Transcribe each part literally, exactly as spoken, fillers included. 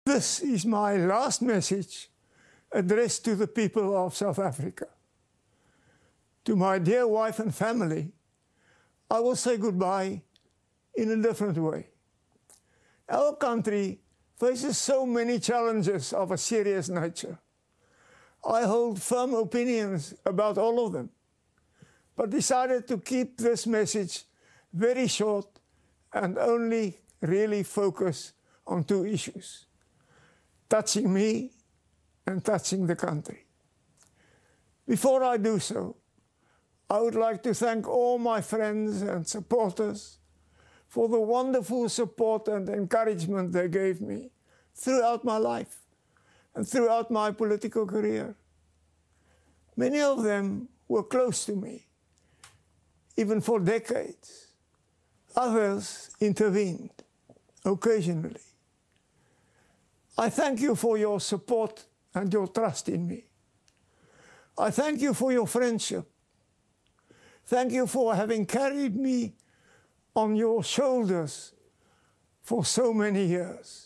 This is my last message addressed to the people of South Africa. To my dear wife and family, I will say goodbye in a different way. Our country faces so many challenges of a serious nature. I hold firm opinions about all of them, but decided to keep this message very short and only really focus on two issues, touching me and touching the country. Before I do so, I would like to thank all my friends and supporters for the wonderful support and encouragement they gave me throughout my life and throughout my political career. Many of them were close to me, even for decades. Others intervened occasionally. I thank you for your support and your trust in me. I thank you for your friendship. Thank you for having carried me on your shoulders for so many years.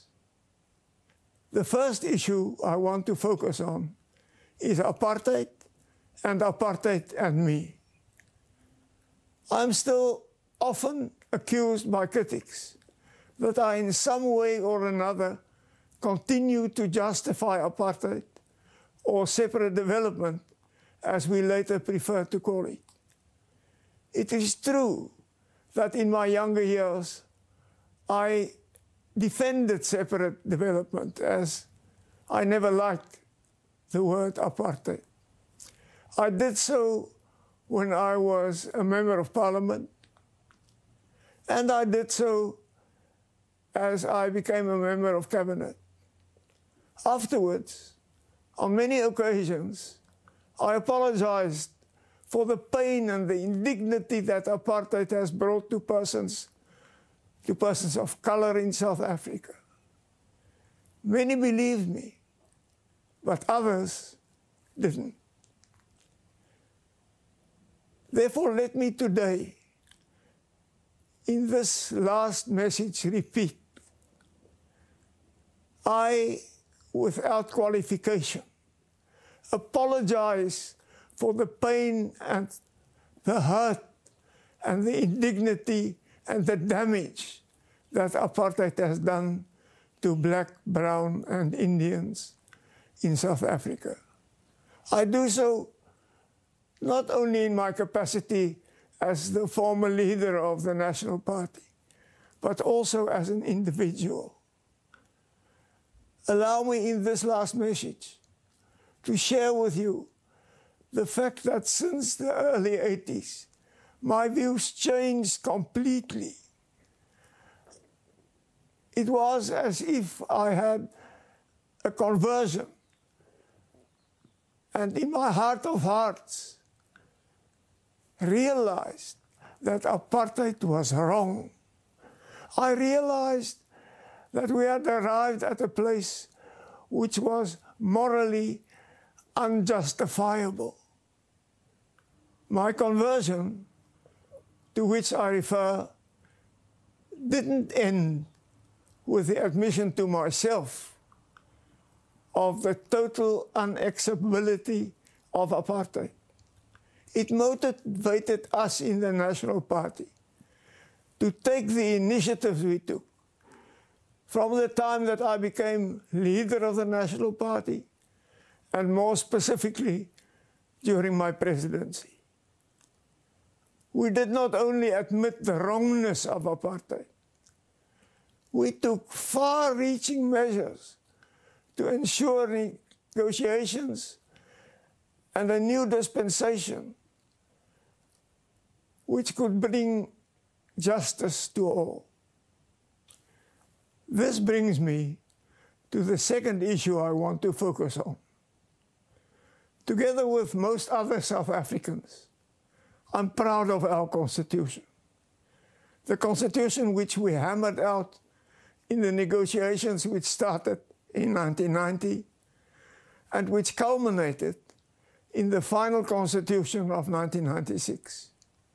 The first issue I want to focus on is apartheid and apartheid and me. I'm still often accused by critics that I in some way or another continue to justify apartheid or separate development, as we later prefer to call it. It is true that in my younger years, I defended separate development, as I never liked the word apartheid. I did so when I was a member of parliament, and I did so as I became a member of cabinet. Afterwards, on many occasions, I apologized for the pain and the indignity that apartheid has brought to persons, to persons of color in South Africa. Many believed me, but others didn't. Therefore, let me today, in this last message, repeat, I, without qualification, apologize for the pain and the hurt and the indignity and the damage that apartheid has done to black, brown, and Indians in South Africa. I do so not only in my capacity as the former leader of the National Party, but also as an individual. Allow me in this last message to share with you the fact that since the early eighties, my views changed completely. It was as if I had a conversion. And in my heart of hearts, realized that apartheid was wrong. I realized that we had arrived at a place which was morally unjustifiable. My conversion, to which I refer, didn't end with the admission to myself of the total unacceptability of apartheid. It motivated us in the National Party to take the initiatives we took. From the time that I became leader of the National Party, and more specifically, during my presidency. We did not only admit the wrongness of apartheid, we took far-reaching measures to ensure negotiations and a new dispensation which could bring justice to all. This brings me to the second issue I want to focus on. Together with most other South Africans, I'm proud of our Constitution. The Constitution which we hammered out in the negotiations which started in nineteen ninety and which culminated in the final Constitution of nineteen ninety-six.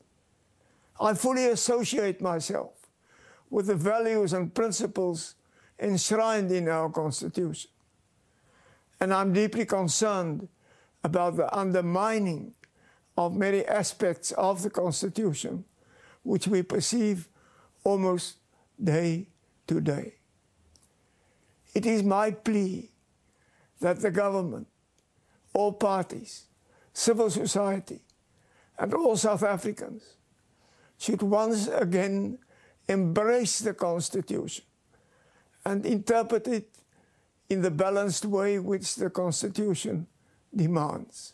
I fully associate myself with the values and principles enshrined in our Constitution. And I'm deeply concerned about the undermining of many aspects of the Constitution, which we perceive almost day to day. It is my plea that the government, all parties, civil society, and all South Africans should once again embrace the Constitution and interpret it in the balanced way which the Constitution demands.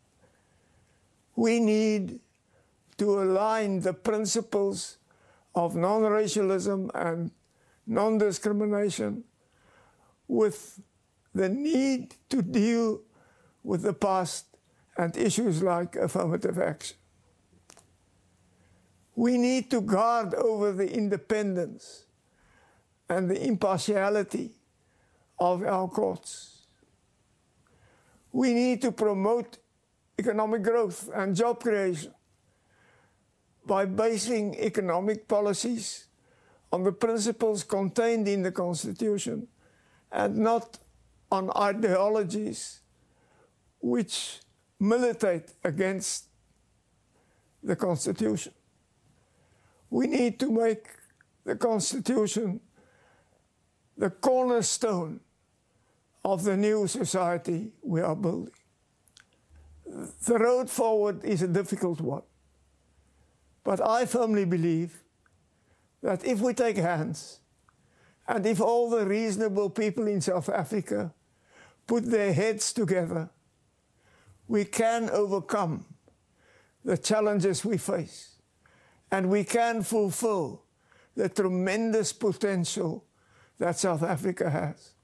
We need to align the principles of non-racialism and non-discrimination with the need to deal with the past and issues like affirmative action. We need to guard over the independence and the impartiality of our courts. We need to promote economic growth and job creation by basing economic policies on the principles contained in the Constitution and not on ideologies which militate against the Constitution. We need to make the Constitution the cornerstone of the new society we are building. The road forward is a difficult one, but I firmly believe that if we take hands, and if all the reasonable people in South Africa put their heads together, we can overcome the challenges we face, and we can fulfill the tremendous potential that South Africa has.